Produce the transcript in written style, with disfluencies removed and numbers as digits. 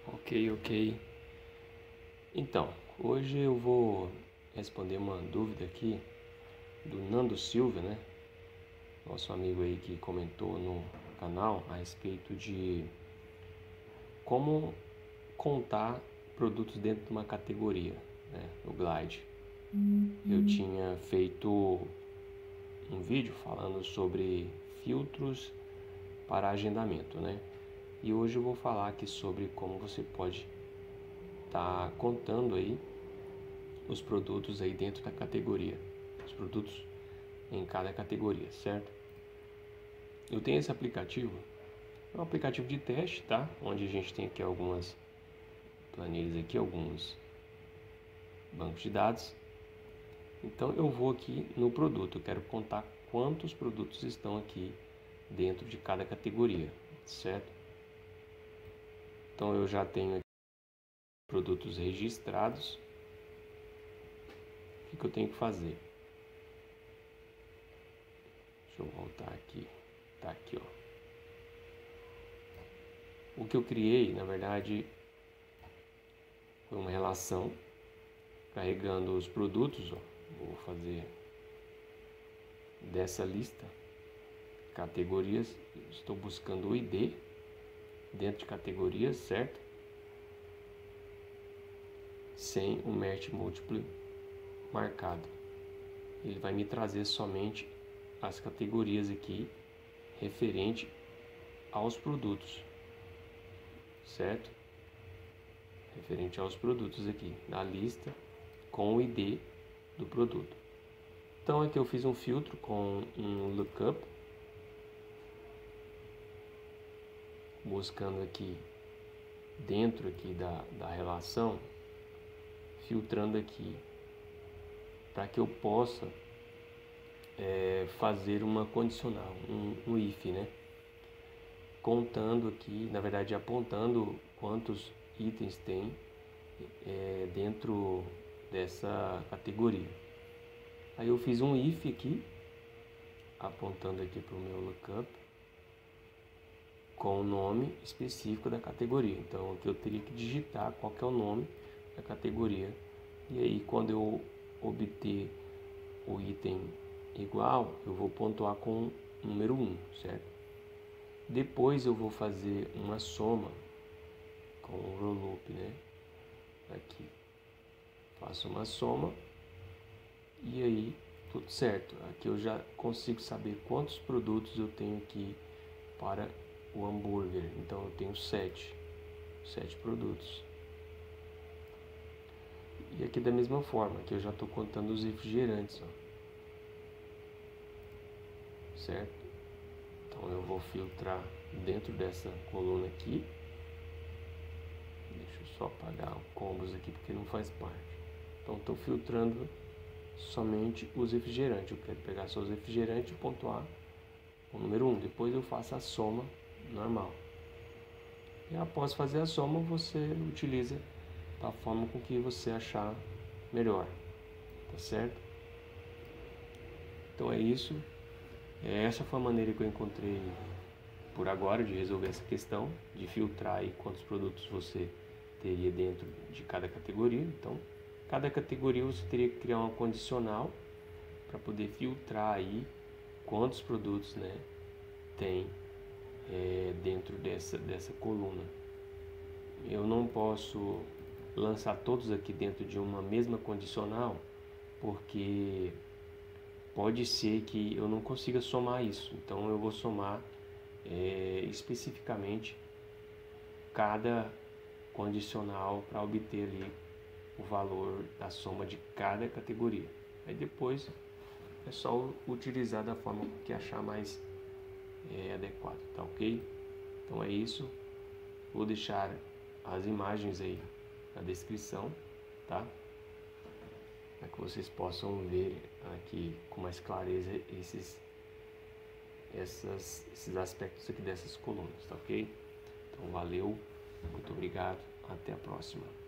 Ok. Então, hoje eu vou responder uma dúvida aqui do Nando Silva, né? Nosso amigo aí que comentou no canal a respeito de como contar produtos dentro de uma categoria, né? No Glide. Eu tinha feito um vídeo falando sobre filtros para agendamento, né? E hoje eu vou falar aqui sobre como você pode estar contando aí os produtos aí dentro da categoria, os produtos em cada categoria, certo? Eu tenho esse aplicativo, é um aplicativo de teste, tá? Onde a gente tem aqui algumas planilhas aqui, alguns bancos de dados. Então eu vou aqui no produto, eu quero contar quantos produtos estão aqui dentro de cada categoria, certo? Então eu já tenho aqui produtos registrados. O que eu tenho que fazer? Deixa eu voltar aqui. Tá aqui, ó. O que eu criei, na verdade, foi uma relação carregando os produtos, ó. Vou fazer dessa lista categorias. Estou buscando o ID dentro de categorias, certo? Sem o match múltiplo marcado. Ele vai me trazer somente as categorias aqui referente aos produtos, certo? Referente aos produtos aqui na lista com o ID do produto. Então aqui eu fiz um filtro com um lookup, buscando aqui dentro aqui da relação, filtrando aqui para que eu possa fazer uma condicional, um if, né? Contando aqui, na verdade apontando quantos itens tem dentro dessa categoria. Aí eu fiz um if aqui, apontando aqui para o meu lookup, com o nome específico da categoria. Então aqui eu teria que digitar qual que é o nome da categoria. E aí quando eu obter o item igual, eu vou pontuar com o número 1, certo? Depois eu vou fazer uma soma com o rollup, né? Aqui faço uma soma e aí tudo certo. Aqui eu já consigo saber quantos produtos eu tenho aqui para o hambúrguer. Então eu tenho 7 produtos. E aqui da mesma forma, que eu já estou contando os refrigerantes, ó. Certo? Então eu vou filtrar dentro dessa coluna aqui. Deixa eu só apagar o combos aqui porque não faz parte. Então estou filtrando somente os refrigerantes. Eu quero pegar só os refrigerantes e pontuar o número 1. Depois eu faço a soma normal. E após fazer a soma, você utiliza da forma com que você achar melhor. Tá certo? Então é isso. Essa foi a maneira que eu encontrei por agora de resolver essa questão, de filtrar aí quantos produtos você teria dentro de cada categoria. Então, cada categoria você teria que criar uma condicional para poder filtrar aí quantos produtos, né, tem dentro dessa coluna. Eu não posso lançar todos aqui dentro de uma mesma condicional, porque pode ser que eu não consiga somar isso. Então eu vou somar especificamente cada condicional para obter ali o valor da soma de cada categoria. Aí depois é só utilizar da forma que achar mais adequado, tá ok? Então é isso. Vou deixar as imagens aí na descrição, tá? Para que vocês possam ver aqui com mais clareza esses aspectos aqui dessas colunas, tá ok? Então valeu, muito obrigado, até a próxima.